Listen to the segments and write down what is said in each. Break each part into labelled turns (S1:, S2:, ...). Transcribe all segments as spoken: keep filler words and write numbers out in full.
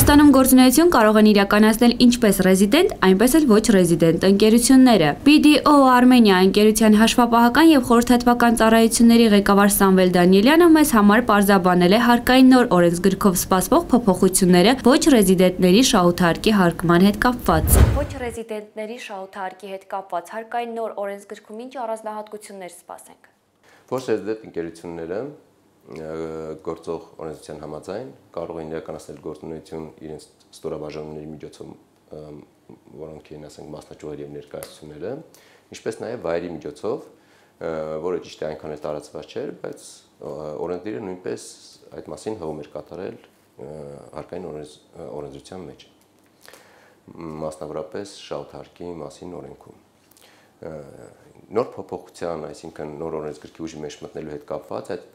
S1: Հայաստանում գործունեություն կարող են իրականացնել ինչպես ռեզիդենտ, այնպես էլ ոչ ռեզիդենտ ընկերությունները։ բի դի օ Armenia ընկերության հաշվապահական եւ խորհրդատվական ծառայությունների ղեկավար Սամվել Դանիելյանը մեզ համար պարզաբանել է հարկային նոր օրենսգրքով սպասվող փոփոխությունները ոչ ռեզիդենտների շահութարկի հարկման հետ կապված։ Ոչ ռեզիդենտների շահութարկի հետ կապված հարկային նոր օրենսգրքում ինչ առանձնահատկություններ սպասենք։
S2: Ոչ ռեզիդենտ ընկերությունները գործող օրենսդրության համաձայն կարող են իրականացնել գործունեություն իրենց ստորաբաժանումների միջոցով, որոնք են, ասենք, մասնաճյուղեր եւ ներկայացությունները, ինչպես նաեւ վայրի միջոցով, որը ճիշտ է այնքան էլ տարածված չէր, բայց օրենսդիրը նույնպես այդ մասին հողում էր կատարել հարկային օրենսդրության մեջ, մասնավորապես շահութարկի մասին օրենքում։ Նոր փոփոխության, այսինքն նոր օրենսգրքի ուժի մեջ մտնելու հետ կապված այդ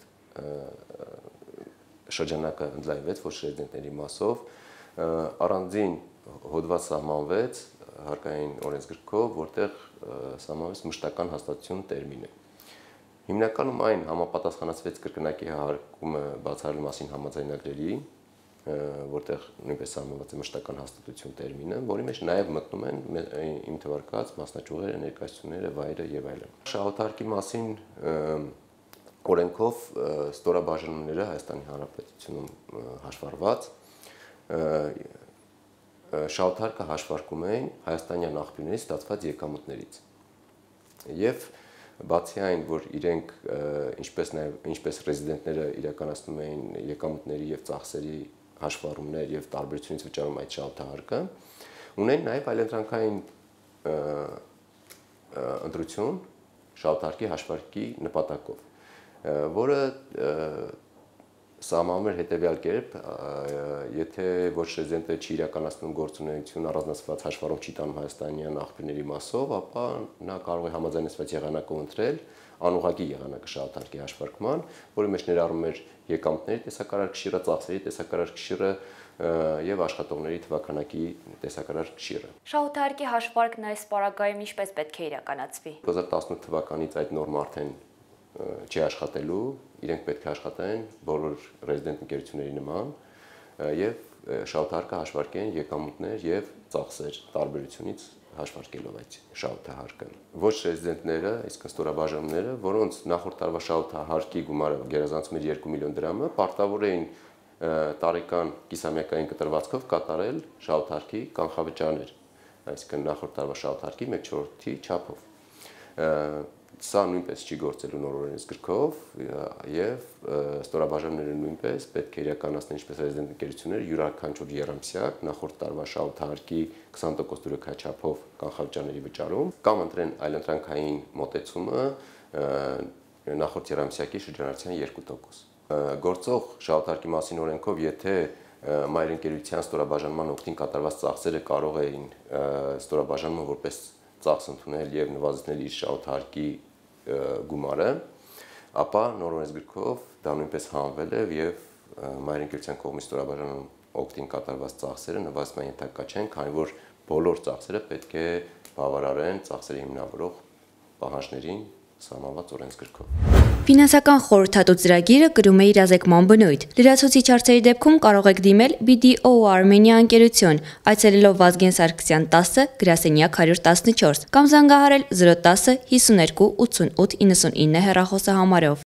S2: շրջանակը ընդլայնվեց ոչ ռեզիդենտների մասով, առանձին հոդված սահմանվեց հարկային օրենսգրքով, որտեղ սահմանվեց մշտական հաստատություն տերմինը։ Հիմնականում այն համապատասխանեցվեց կրկնակի հարկումը բացառելու մասին համաձայնագրերի, որտեղ նույնպես սահմանված է մշտական հաստատություն տերմինը, որի մեջ նաև մտնում են իմ թվարկած մասնաճյուղերը, ներկայացությունները, վայրը եւ այլն։ Շահութարկի մասին օրենքով ստորաբաժանումները Հայաստանի Հանրապետությունում հաշվառված շահութարկը հաշվարկում էին հայաստանյան աղբյուրներից ստացված եկամուտներից։ Եվ բացի այն, որ իրենք ինչպես նաև ինչպես ռեզիդենտները իրականացնում էին եկամուտների եւ ծախսերի հաշվառումներ եւ տարբերությունից վճարում այդ շահութարկը, ունեն նաև այլընտրանքային ընտրություն շահութարկի հաշվարկի նպատակով, որը սահմանում էր հետևյալ կերպ, եթե ոչ ռեզիդենտը չի իրականացնում գործունեություն առանձնացված հաշվառում չի տանում հայաստանյան աղբյուրների մասով, ապա նա կարող է համաձայնեցված եղանակով ընտրել անուղղակի եղանակը շահութարկի հաշվարկման, որի մեջ ներառում էր եկամուտների տեսակարար կշիռը, ծախսերի տեսակարար կշիռը եւ աշխատողների թվականակի տեսակարար կշիռը։
S1: Շահութարկի հաշվարկն այս պարագայում ինչպես պետք է իրականացվի։
S2: երկու հազար տասնութ թվականից այդ նորմը արդեն չի աշխատելու, իրենք պետք է աշխատեն բոլոր ռեզիդենտ ընկերությունների նման եւ շահութարկը հաշվարկեն եկամուտներ եւ ծախսեր տարբերությունից հաշվարկելով այդ շահութարկը։ Ոչ ռեզիդենտները, այսինքն ստորաբաժանումները, որոնց նախորդ տարվա շահութարկի գումարը գերազանցում էր երկու միլիոն դրամը, պարտավոր էին տարեկան կիսամյակային կտրվածքով կատարել շահութարկի կանխավճարներ, այսինքն նախորդ տարվա շահութարկի մեկ չորրորդի չափով։ Սա նույնպես չի գործելու նոր օրենսգրքով եւ ստորաբաժանումները նույնպես պետք է իրականացնեն ինչպես ռեզիդենտ ընկերությունները յուրաքանչյուր եռամսյակ նախորդ տարվա շահութարկի քսան տոկոս դուրքաչափով կանխավճարների վճարում կամ ընտրեն այլընտրանքային մոտեցումը նախորդ եռամսյակի շրջանառության երկու տոկոս։ Գործող շահութարկի մասին օրենքով, եթե մայր ընկերության ստորաբաժանման օգտին կատարված ծախսերը կարող էին ստորաբաժանումը որպես ծախս ընդունել եւ նվազեցնել իր շահութարկի գումարը, ապա նոր օրենսգրքով դա նույնպես հանվել է եւ մայր ընկերության կողմից ստորաբաժանում օգտին կատարված ծախսերը նվազման ենթակա չեն, քանի որ բոլոր ծախսերը պետք է բավարարեն ծախսերի հիմնավորող պահանջներին սահմանված օրենսգրքով։
S1: Ֆինանսական խորհրդատու ծրագիրը կրում է իրազեկման բնույթ։ Լրացուցիչ հարցերի դեպքում կարող եք դիմել բի դի օ Armenia ընկերություն, այցելելով Վազգեն Սարգսյան տասը, գրասենյակ հարյուր տասնչորս կամ զանգահարել զրո տասը հիսունյոթ ութսունութ իննսունինը հեռախոսահամարով։